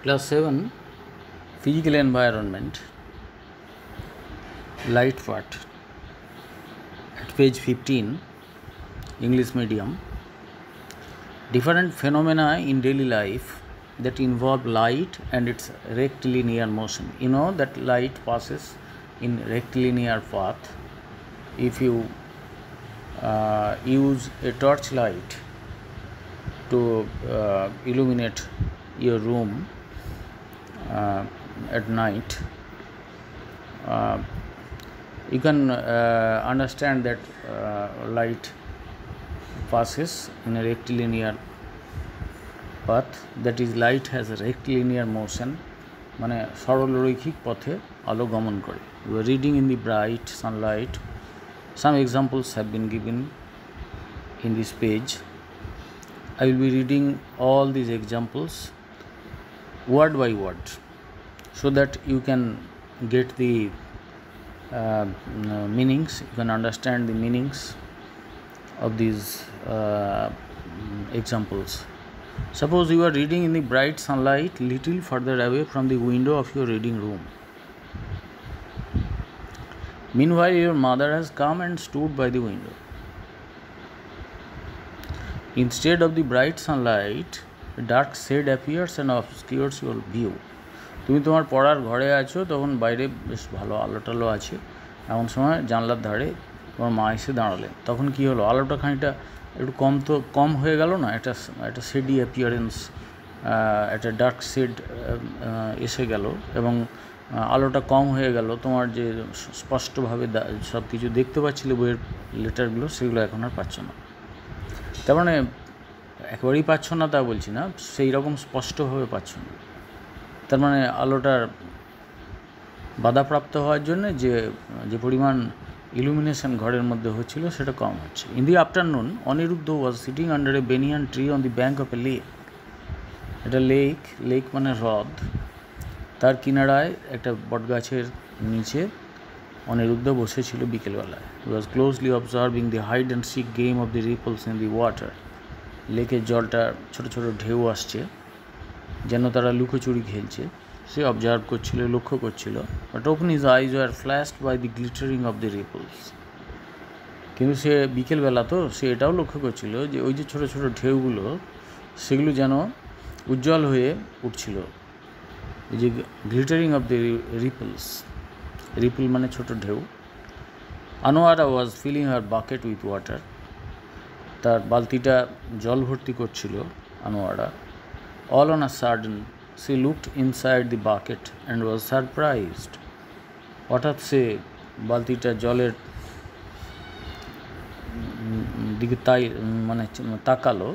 Class 7 Physical Environment, Light part, at page 15, English medium. Different phenomena in daily life that involve light and its rectilinear motion. You know that light passes in rectilinear path. If you use a torchlight to illuminate your room at night, you can understand that light passes in a rectilinear path, that is, light has a rectilinear motion, মানে সরলরৈখিক পথে আলো গমন করে. You are reading in the bright sunlight. Some examples have been given in this page. I will be reading all these examples word by word so that you can get the meanings, you can understand the meanings of these examples. Suppose you are reading in the bright sunlight little further away from the window of your reading room. Meanwhile, your mother has come and stood by the window. Instead of the bright sunlight, a dark shade appears and obscures your view. তুমি তোমার পড়ার ঘরে আছো, তখন বাইরে বেশ ভালো আলো টালো আছে, এমন সময় জানলার ধারে তোমার মা এসে দাঁড়ালেন। তখন কি হলো, আলোটা খানিকটা একটু কম হয়ে গেল না, একটা শেডি অ্যাপিয়ারেন্স, একটা ডার্ক শেড এসে গেল এবং আলোটা কম হয়ে গেল। তোমার যে স্পষ্টভাবে সব কিছু দেখতে পাচ্ছিলে বইয়ের লেটারগুলো, সেগুলো এখন আর পাচ্ছ না। তার মানে একেবারেই পাচ্ছ না তা বলছি না, সেই রকম স্পষ্টভাবে পাচ্ছ না। তার মানে আলোটার বাধাপ্রাপ্ত হওয়ার জন্য যে পরিমাণ ইলুমিনেশন ঘরের মধ্যে হচ্ছিল সেটা কম হচ্ছে। In the afternoon, Aniruddha was sitting under a banyan tree on the bank of a lake. এটা লেক মানে হ্রদ, তার কিনারায় একটা বটগাছের নিচে অনিরুদ্ধ বসেছিল বিকেলবেলায়। He was closely observing the hide and seek game of the ripples in the water. লেকের জলটা ছোট ছোট ঢেউ আসছে, যেন তারা লুকোচুরি খেলছে, সে অবজার্ভ করছিল, লক্ষ্য করছিল। But open his eyes were flashed by the glittering of the ripples. কিন্তু সে বিকেলবেলা তো, সে এটাও লক্ষ্য করছিল যে ওই যে ছোটো ছোটো ঢেউগুলো, সেগুলো যেন উজ্জ্বল হয়ে উঠছিল। এই যে glittering of the ripples, ripple মানে ছোটো ঢেউ। Anowara was filling her bucket with water. তার বালতিটা জল ভর্তি করছিল Anwara. All on a sudden, she looked inside the bucket and was surprised. হঠাৎ সে বালতিটা জলের দিকে তাকালো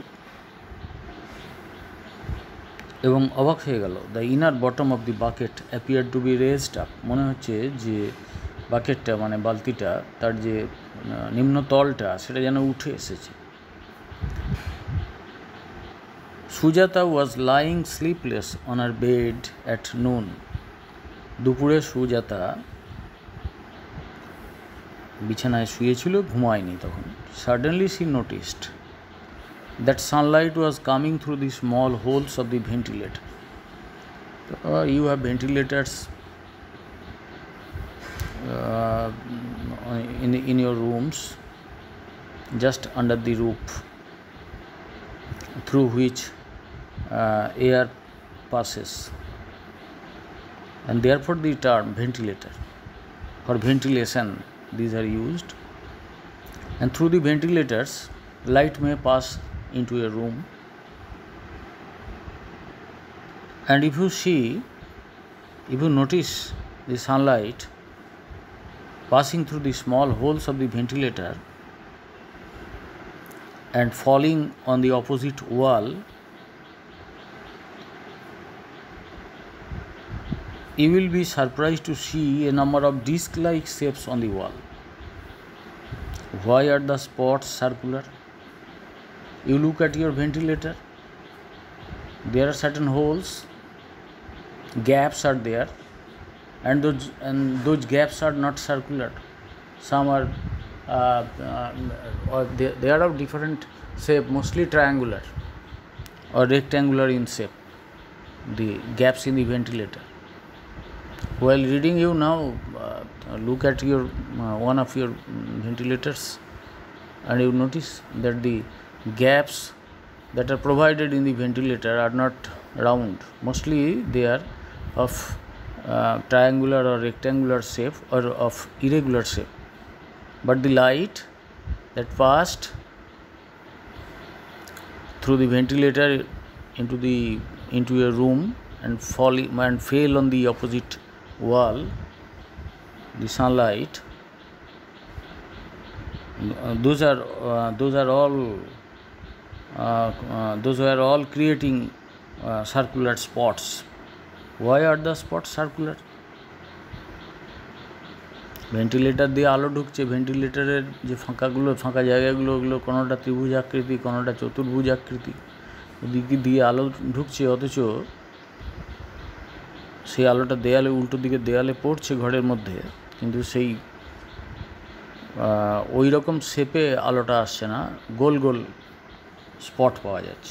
এবং অবাক হয়ে গেল। The inner bottom of the bucket appear to be raised up. মনে হচ্ছে যে বাকেটটা মানে বালতিটা, তার যে নিম্ন তলটা, সেটা যেন উঠে এসেছে। Sujata was lying sleepless on her bed at noon. দুপুরে সুজাতা বিছানায় শুয়েছিল, ঘুমায়নি তখন। Suddenly she noticed that sunlight was coming through the small holes of the ventilator. You have ventilators in your rooms, just under the roof, through which air passes, and therefore the term ventilator, for ventilation these are used. And through the ventilators, light may pass into a room, and if you notice the sunlight passing through the small holes of the ventilator and falling on the opposite wall, you will be surprised to see a number of disc-like shapes on the wall. Why are the spots circular? You look at your ventilator, there are certain holes, gaps are there, and those gaps are not circular. Some are they are of different shape, mostly triangular or rectangular in shape. the gaps in the ventilator. While reading, you now look at your one of your ventilators, and you notice that the gaps that are provided in the ventilator are not round. Mostly they are of triangular or rectangular shape or of irregular shape. But the light that passed through the ventilator into a room and fell on the opposite wall, the sunlight, those are all creating circular spots. Why are the spots circular? Ventilator দিয়ে আলো ঢুকছে, ভেন্টিলেটারের যে ফাঁকা জায়গাগুলো ওগুলো কোনোটা ত্রিভুজ আকৃতি, কোনোটা চতুর্ভুজ আকৃতি, ওদিকে দিয়ে আলো ঢুকছে, অথচ সেই আলোটা দেয়ালে উল্টো দিকে দেয়ালে পড়ছে ঘরের মধ্যে, কিন্তু সেই ওই রকম শেপে আলোটা আসছে না, গোল গোল স্পট পাওয়া যাচ্ছে।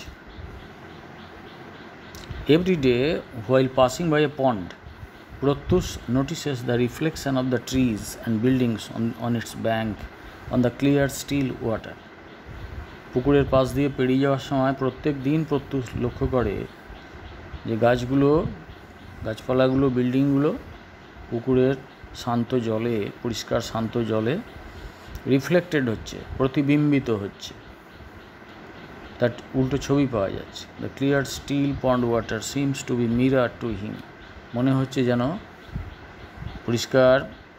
Every day while passing by a pond, Pratyush notices the reflection of the trees and buildings on its bank on the clear still water. পুকুরের পাশ দিয়ে পেরিয়ে যাওয়ার সময় প্রত্যেক দিন প্রত্যুষ লক্ষ্য করে যে গাছপালাগুলো, বিল্ডিংগুলো পুকুরের শান্ত জলে, পরিষ্কার শান্ত জলে রিফ্লেক্টেড হচ্ছে, প্রতিবিম্বিত হচ্ছে, তার উল্টো ছবি পাওয়া যাচ্ছে। The clear still pond water seems to be mirror to him, মনে হচ্ছে যেন পরিষ্কার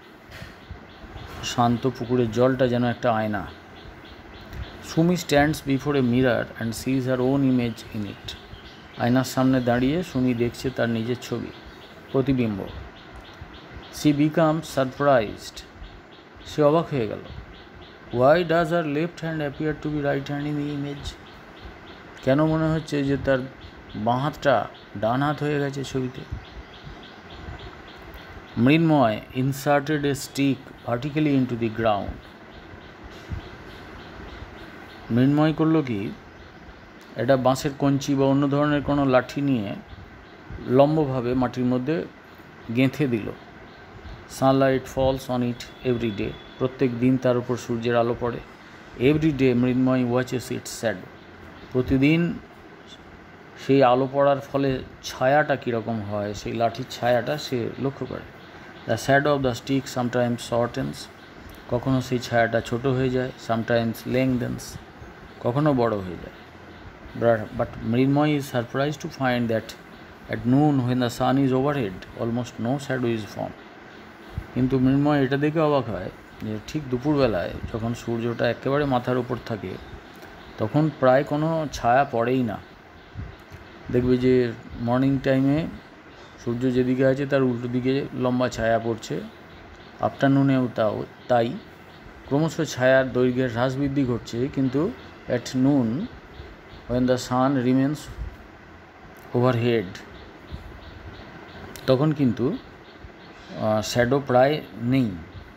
শান্ত পুকুরের জলটা যেন একটা আয়না। Sumi stands before a mirror and sees her own image in it, আয়নার সামনে দাঁড়িয়ে সুমি দেখছে তার নিজের ছবি, প্রতিবিম্ব। সি বিকামস সারপ্রাইজড, সে অবাক হয়ে গেল। Why does her left hand appear to be right hand in the image, কেন মনে হচ্ছে যে তার বাঁ হাতটা ডান হাত হয়ে গেছে ছবিতে। Mrinmoy inserted a stick vertically into the ground, Mrinmoy করলো কি, এটা বাঁশের কঞ্চি বা অন্য ধরনের কোনো লাঠি নিয়ে লম্বভাবে মাটির মধ্যে গেঁথে দিল। Sunlight falls on it every day, প্রত্যেক দিন তার উপর সূর্যের আলো পড়ে। Every day Mrinmoy watches its shadow, প্রতিদিন সেই আলো পড়ার ফলে ছায়াটা কীরকম হয়, সেই লাঠির ছায়াটা সে লক্ষ্য করে। The shadow of the stick sometimes shortens, কখনো সেই ছায়াটা ছোট হয়ে যায়, সামটাইমস লেংথেন্স, কখনো বড় হয়ে যায়। But Mrinmoy is surprise to find that at noon when the sun is overhead almost no shadow is form, কিন্তু মৃন্ময় এটা দেখে অবাক হয় যে ঠিক দুপুরবেলায় যখন সূর্যটা একেবারে মাথার উপর থাকে তখন প্রায় কোনো ছায়া পড়েই না। দেখবে যে মর্নিং টাইমে সূর্য যেদিকে আছে তার উল্টো দিকে লম্বা ছায়া পড়ছে, আফটারনুনেও তাই, ক্রমশ ছায়ার দৈর্ঘ্যের হ্রাস বৃদ্ধি ঘটছে, কিন্তু at noon when the sun remains overhead তখন কিন্তু শ্যাডো প্রায় নেই।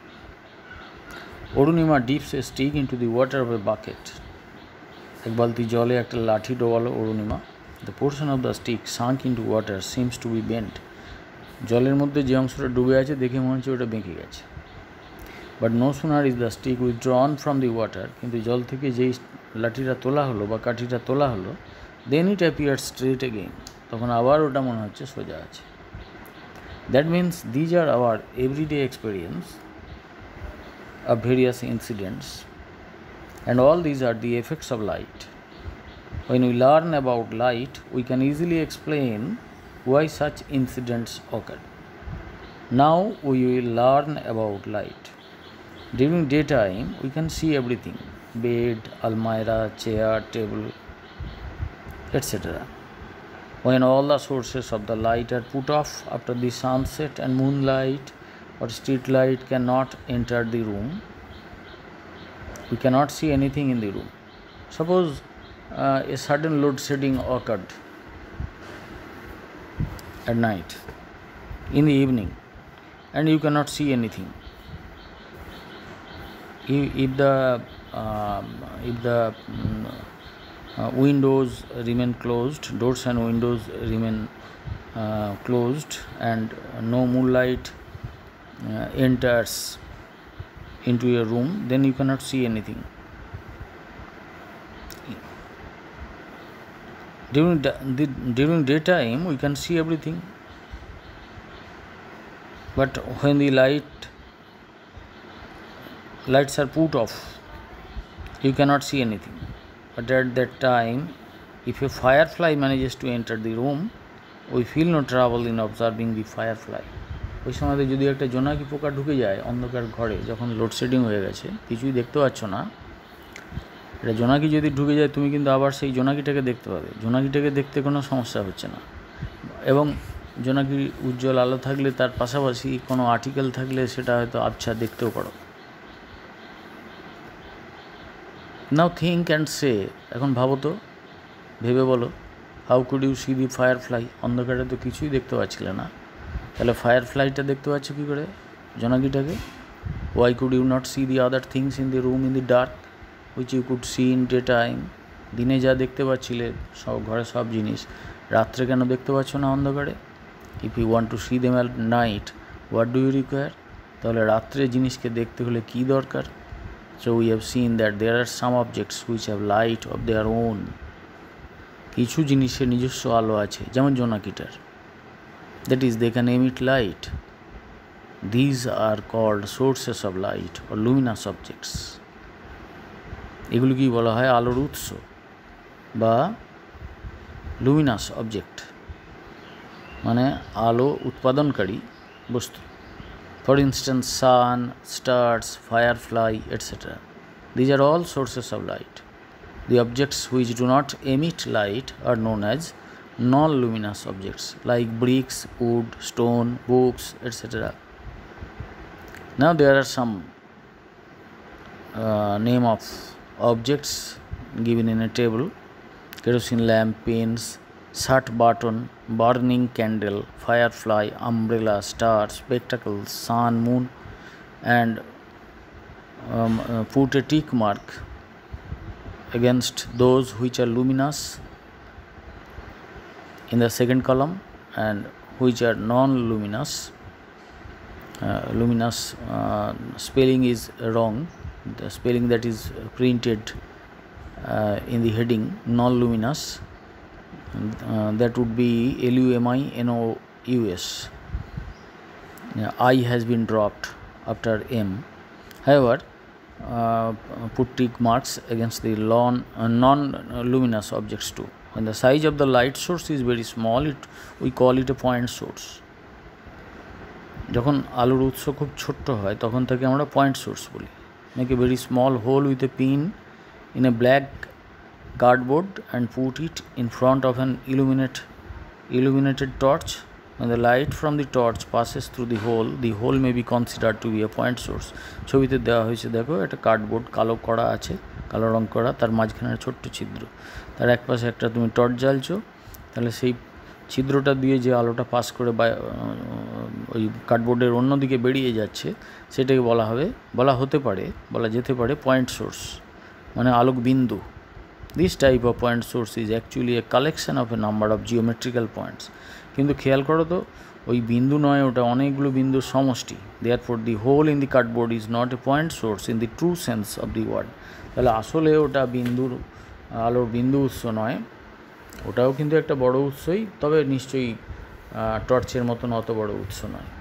Arunima dips a stick into the water of a bucket, এক বালতি জলে একটা লাঠি ডোবালো Arunima. The portion of the stick sunk into water seems to be bent, জলের মধ্যে যে অংশটা ডুবে আছে দেখে মনে হচ্ছে ওটা বেঁকে গেছে। But no sooner is the stick withdrawn from the water, কিন্তু জল থেকে যেই লাঠিটা তোলা হলো বা কাঠিটা তোলা হলো, then it appear straight again, তখন আবার ওটা মনে হচ্ছে সোজা আছে। That means these are our everyday experience of various incidents, and all these are the effects of light. When we learn about light, we can easily explain why such incidents occur. Now we will learn about light. During daytime, we can see everything: bed, almirah, chair, table, etc. When all the sources of the light are put off after the sunset and moonlight or street light cannot enter the room, we cannot see anything in the room. Suppose a sudden load shedding occurred at night, in the evening, and you cannot see anything. If the windows remain closed, doors and windows remain closed and no moonlight enters into a room, then you cannot see anything. During daytime we can see everything, but when the lights are put off, you cannot see anything. But at that time, if a firefly manages to enter the room, we feel no trouble in observing the firefly. ওই সময়তে যদি একটা জোনাকি পোকা ঢুকে যায় অন্ধকার ঘরে, যখন লোডশেডিং হয়ে গেছে, কিছুই দেখতে পাচ্ছ না, এটা জোনাকি যদি ঢুকে যায়, তুমি কিন্তু আবার সেই জোনাকিটাকে দেখতে পাবে। জোনাকিটাকে দেখতে কোনো সমস্যা হচ্ছে না। এবং জোনাকির উজ্জ্বল আলো থাকলে তার পাশাপাশি কোনো আর্টিকেল থাকলে সেটা হয়তো আবছা দেখতেও পারো। নাও থিঙ্ক অ্যান্ড সে, এখন ভাবো তো, ভেবে বলো, how could you see the firefly? অন্ধকারে তো কিছুই দেখতে পাচ্ছিলে না, তাহলে ফায়ারফ্লাইটা দেখতে পাচ্ছ কী করে, জোনাকিটাকে? Why could you not see the other things in the room in the dark which you could see in day time? দিনে যা দেখতে পাচ্ছিলে সব ঘরে সব জিনিস, রাত্রে কেন দেখতে পাচ্ছ না অন্ধকারে? If you want to see them at night, what do you require? তাহলে রাত্রে জিনিসকে দেখতে হলে কী দরকার? So we have seen that there are some objects which have light of their own. কিছু জিনিসের নিজস্ব আলো আছে, যেমন জোনাকিটার, that is they can emit light. These are called sources of light or luminous objects. এগুলোকেই বলা হয় আলোর উৎস বা luminous object, মানে আলো উৎপাদনকারী বস্তু। For instance, sun, stars, firefly, etc. These are all sources of light. The objects which do not emit light are known as non-luminous objects, like bricks, wood, stone, books, etc. Now there are some name of objects given in a table: kerosene lamp, pens, shut button, burning candle, firefly, umbrella, star, spectacles, sun, moon, and put a tick mark against those which are luminous in the second column and which are non-luminous. Luminous spelling is wrong. The spelling that is printed in the heading non-luminous, that would be LUMINOUS. I has been dropped after M. However, put tick marks against the non-luminous objects too. When the size of the light source is very small, we call it a point source. যখন আলোর উৎস খুব ছোট্ট হয় তখন তাকে আমরা point source বলি। Make a very small hole with a pin in a black cardboard and put it in front of an illuminated torch. When the light from the torch passes through the hole may be considered to be a point source. ছবিতে দেওয়া হয়েছে, দেখো, একটা cardboard কালো করা আছে, কালো রং করা, তার মাঝখানে ছোট্ট ছিদ্র, তার এক পাশে একটা তুমি টর্চ জ্বালছো, তাহলে সেই ছিদ্রটা দিয়ে যে আলোটা পাস করে ওই কার্ডবোর্ডের অন্যদিকে বেরিয়ে যাচ্ছে, সেটাকে বলা যেতে পারে পয়েন্ট সোর্স, মানে আলোক বিন্দু। This type of point source is actually a collection of a number of geometrical points. কিন্তু খেয়াল করো তো, ওই বিন্দু নয়, ওটা অনেকগুলো বিন্দুর সমষ্টি। Therefore the hole in the cardboard is not a point source in the true sense of the word. তাহলে আসলে ওটা আলোর বিন্দু উৎস নয়, ওটাও কিন্তু একটা বড় উৎসই, তবে নিশ্চয়ই টর্চের মতন অত বড় উৎস নয়।